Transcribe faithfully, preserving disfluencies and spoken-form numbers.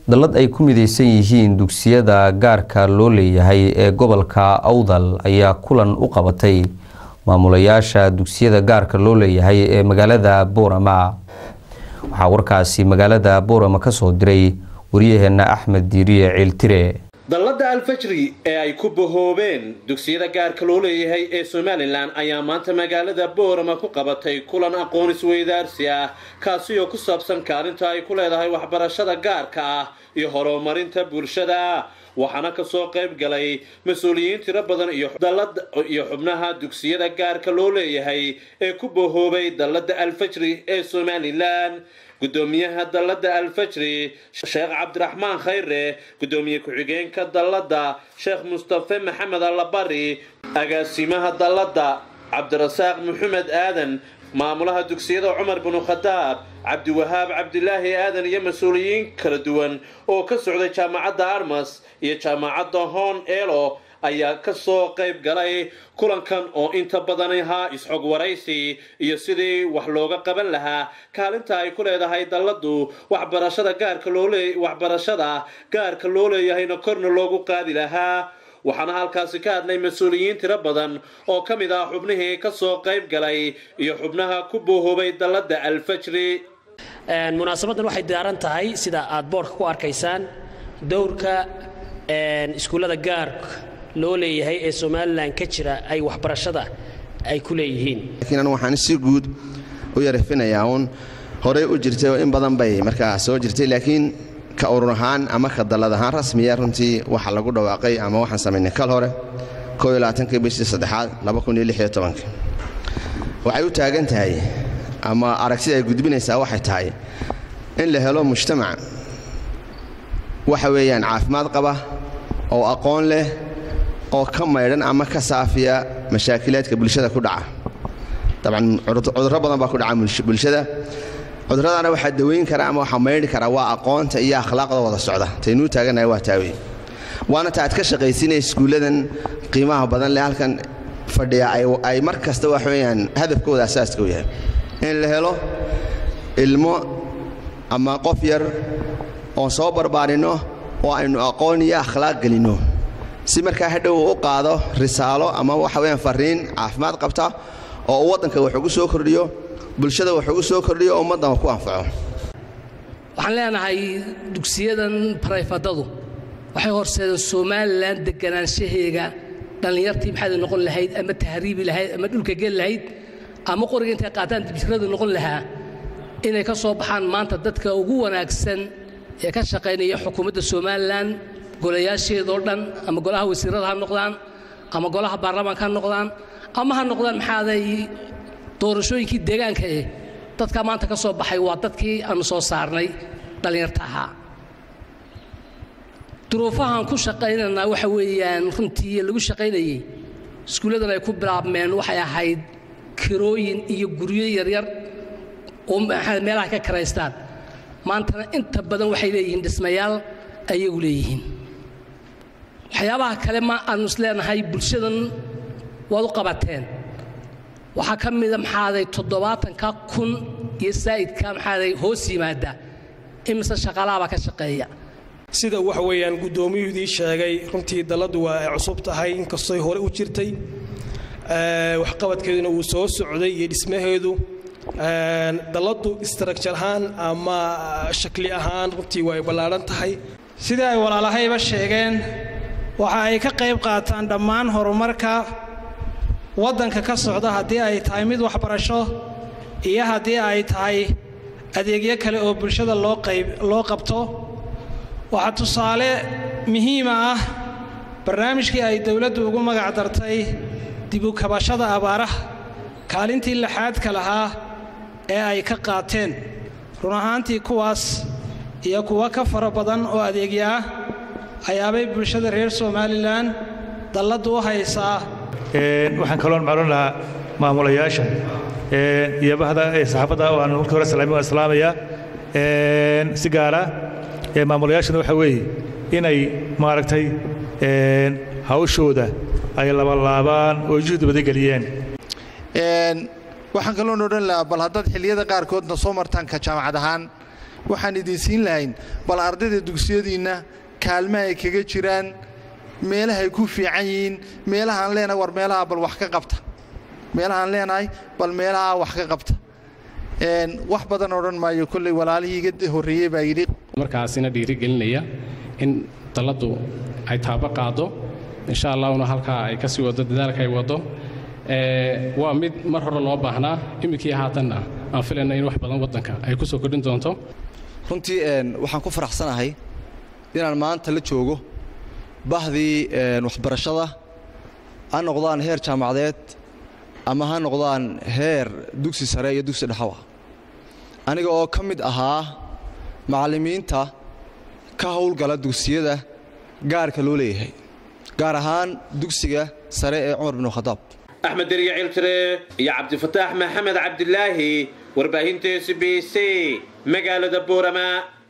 dalad ay ku midaysan yihiin dugsiyada gaarka loo leeyahay ee gobolka Awdal ayaa kulan u qabatay maamulayaasha dugsiyada gaarka loo leeyahay ee magaalada Boorama. Waxa warkaasi magaalada Boorama ka soo diray wariyaheena Axmed Diiriye Ciltire. dalada Al-Fajri ee ay ku bohoobeen dugsiyada gaarka loo leeyahay ee Somaliland ayaa maanta magaalada Boorama ku qabatay kulan aqoon isweydaarsi ah kaasi oo ku saabsan kaalinta ay ku leedahay waxbarashada gaarka ah iyo horumarinta bulshada. waxaana ka soo qayb galay mas'uuliyiin tiro badan iyo dalada iyo xubnaha dugsiyada gaarka loo leeyahay ee ku bohoobay dalada Al-Fajri ee Somaliland. gudoomiyaha dalada Al-Fajri Sheekh Cabdiraxmaan Khayre, gudoomiye ku-xigeenka dalada Sheekh Mustafa Maxamed Al-Bari, agaasimaha dalada Cabdirasaaq Maxamed Aadan, maamulaha dugsiyada Umar bin Khadaab, Cabdi Wahaab Cabdilaahi Aadan iyo mas'uuliyiin kala duwan oo ka socday jaamacadda Armas iyo jaamacadda Hon Elo ayaa ka soo qayb galay kulankan oo inta badan ahaa isxog waraysi iyo sidii wax looga qaban lahaa kaalinta ay ku leedahay daladu waxbarashada gaarka loo leeyahay waxbarashada gaarka loo leeyahayna korna loogu qaadi lahaa. waxaana halkaasi ka hadlay mas'uuliyiin tiro badan oo ka mid ah xubnihii ka soo qayb galay iyo xubnaha ku bohoobay dalada Al-Fajri. een munaasabadan waxay diyaaran tahay sida aad boorka ku arkaysaan dowrka een iskuulada gaarka loo leeyahay ee Somaliland ka jira ay waxbarashada ay ku leeyihiin. laakiin waxaan si guud u yarifinayaa un hore u jirtay in badan bay markaa soo jirtay laakiin ka ururahan ama ka dalad ahaan rasmiya runtii waxa lagu dhawaaqay ama waxaan sameynay kal hore koob iyo labaatan bishii saddexaad laba kun iyo lix iyo toban. waxay u taagan tahay ama aragtida ay gudbinaysaa waxay tahay in la helo mujtamac waxa weeyaan caafimaad qaba oo aqoon leh oo ka maydhan ama ka saafiya mashaakilaadka bulshada ku dhaca. taban cudurro badan baa ku dhaca bulshada. cudurradana waxa daweyn kara ama waxa maydhi kara waa aqoonta iyo akhlaaqda wada socda taynuu taaganahay waa taawey. waana taad ka shaqaysinay iskuuladan qiimaha badan leh halkan fadhiya ay ay mar kasta wax weeyaan hadafkooda asaaska u yahay in la helo ilmo ama qof yar oo soo barbaarino oo aynu aqoon iyo akhlaaq gelino si markaa hadhow u qaado risaalo ama waxa weeyaan fariin caafimaad qabta oo wadanka wax ugu soo kordhiyo bulshada wax ugu soo kordhiyo ummadda ku anfaco. waxaan leenahay dugsiyadan private-adu waxay horseedeen Somaliland deganaanshaheega dhalinyartii maxay noqon lahayd ama tahriibi lahayd ama dhulka gal lahayd ama qoriga intay qaataan dibsirada noqon lahaa inay ka soo baxaan maanta dadka ugu wanaagsan ee ka shaqeynaya xukuumadda Somaliland golayaasheedoo dhan ama golaha wasiirada ha noqdaan ama golaha baarlamaanka ha noqdaan ama ha noqdaan maxaaday doorashooyinkii deegaanka ee dadka maanta ka soo baxay waa dadkii aan soo saarnay dhalinyarta ahaa. duruufahan ku shaqeynana waxa weeyaan runtii lagu shaqeynayay iskuuladan ay ku bilaabmeen waxay ahayd kirooyin iyo guryo yar yar oo meelaha ka kareystaan. maanta inta badan waxay leeyihiin dhismayaal ayagu leeyihiin. waxyaabaha kale ma aan isleenahay bulshadan wada qabateen waxa ka mid ah maxaaday toddobaatan kun iyo saa'idka maxaaday hoos yimaada imisa shaqaalaha ka shaqeeya. sida wax weeyaan gudoomiyuudii sheegay runtii daladu waa ay cusub tahay inkastoo hore u jirtay ee wax qabadkeeduna uu soo socday iyo dhismaheedu ee daladu structure ahaan ama shakli ahaan runtii way balaaran tahay. sida ay walaalahayba sheegeen waxa ay ka qayb qaataan dhammaan horumarka wadanka ka socda hadii ay tahay mid waxbarasho iyo hadii ay tahay adeegyo kale oo bulshada loo qayb loo qabto. waxa tusaale muhiim ah barnaamijkii ay dawladdu ugu magac dartay dib u kabashada abaaraha kaalintii lixaadka lahaa ee ay ka qaateen. run ahaantii kuwaas iyo kuwa ka fara badan oo adeegyo ah ayaabay bulshada reer Somaliland daladu u haysaa. een waxaan kaloon macluun lahaa maamulayaasha een iyo bahda ee saxaafadda oo aan hore salaamo islaamaya een si gaar ah ee maamulayaashana waxa weeye inay maaragtay een hawshooda ay laba laabaan oo juhud badan galiyeen. een waxaan kaloo odhan lahaa bal haddaad xilliyada qaarkoodna soo martaan ka jaamacad ahaan waxaan idin siin lahayn bal ardayda dugsiyadiinna kaalmaha ay kaga jiraan meelaha ay ku fiican yihiin meelahaan leenahay war meelaha bal wax ka qabta meelahaan leenahay bal meelaha wax ka qabta wax badan odhan maayo kolley walaalihii iga horreeyey baa yidhi markaasina dhiirigelinaya in dalladdu ay taabo qaado insha allahuna halkaa ay ka sii wado dadaalka ay wado waa mid mar hore loo baahnaa iminkii haatanna aan filayna in wax badan waddanka ay ku soo kordhin doonto runtii waxaan ku faraxsanahay inaan maanta la joogo bahdii waxbarashada ha noqdaan heer jaamacadeed ama ha noqdaan heer dugsi sare iyo dugsi dhexawa aniga oo ka mid ahaa macallimiinta ka howlgala dugsiyada gaarka loo leeyahay gaar ahaan dugsiga sare ee Cumar bin Khadaab Axmed Dariya Ciltire iyo Cabdifataax Maxamed Cabdilaahi warbaahinta S B C magaalada Boorama